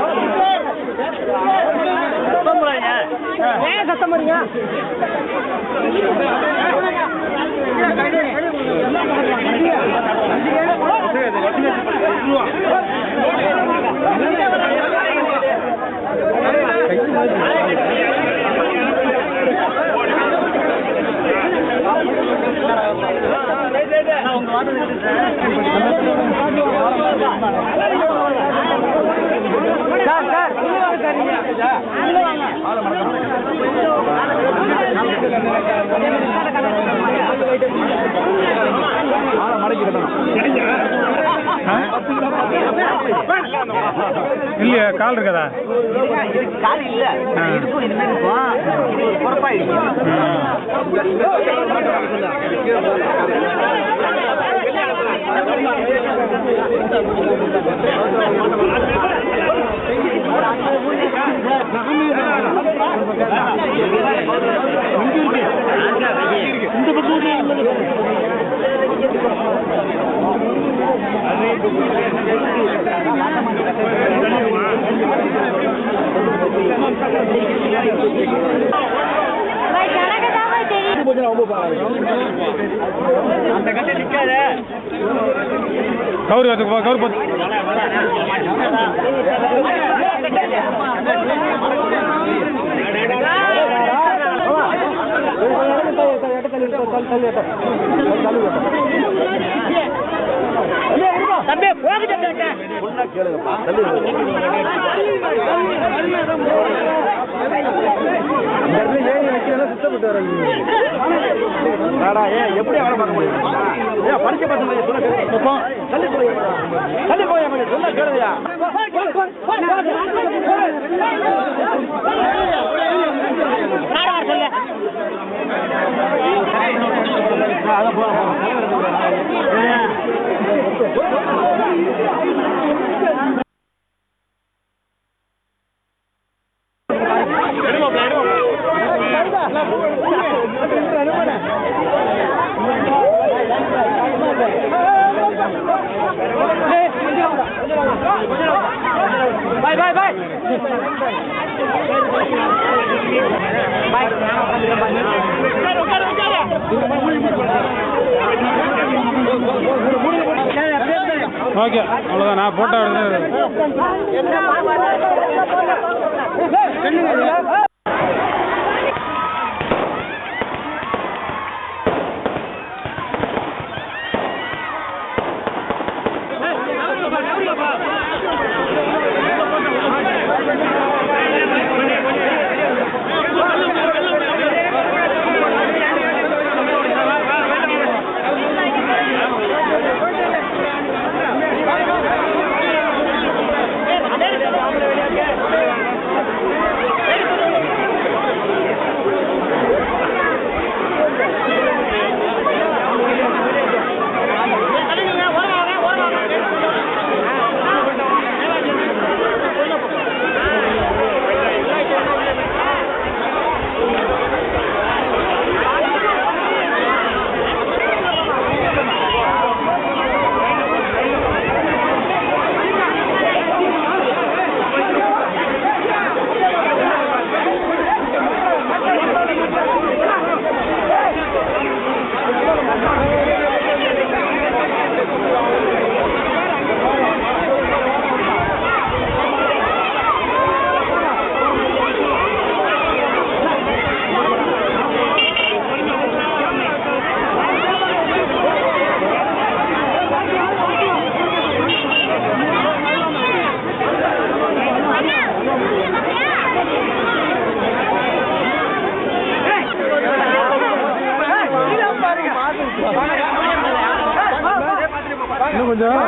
சத்தம் போறீங்க இல்லையா கால் இருக்கதா கால் இல்ல இருக்கும் இனிமே இருக்கும் பொறுப்பாயிடுச்சு இந்த பக்கம் அந்த கட்டை நிக்காத கௌரி வந்து கௌரி பார்த்து தம்பி போகிட்ட கேளுங்கப்பா சுத்தப்பட்டு வர எப்படி வேலை பார்க்க முடியும் படிக்க பார்த்து தள்ளி போய் சொன்ன கேளுங்கயா Bye bye bye. ஓகே அவ்வளோதான் நான் போட்டோ எடுத்து இன்னும் கொஞ்சம்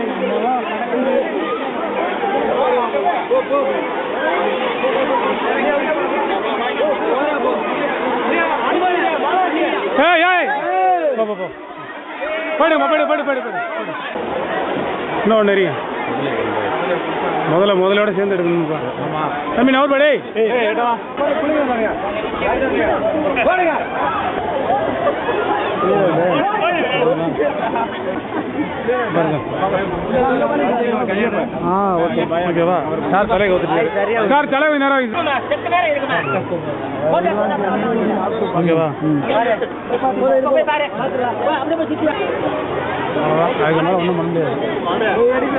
இன்னும் நிறைய முதலோட சேர்ந்து எடுக்கணும்ப்பா தம்பி நவர் படே ஓகே ஓகேவா சார் தலைக்கு ஊத்துட்டு சார் தலைவி நேரம் ஓகேவா அதுக்கு மேலே ஒன்றும் பண்ண முடியாது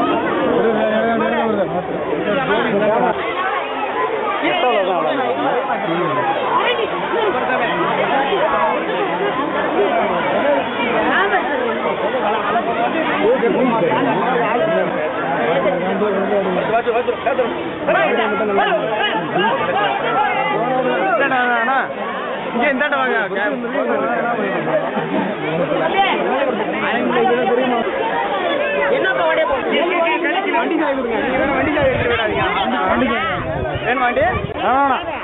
இங்கே இந்தாட்ட வாங்க என்னப்பா வண்டியை போட்டு வண்டி சாய் கொடுங்க. வண்டி சாய் எடுத்துட்டு விடாதீங்க. வண்டி வேணும் வண்டி?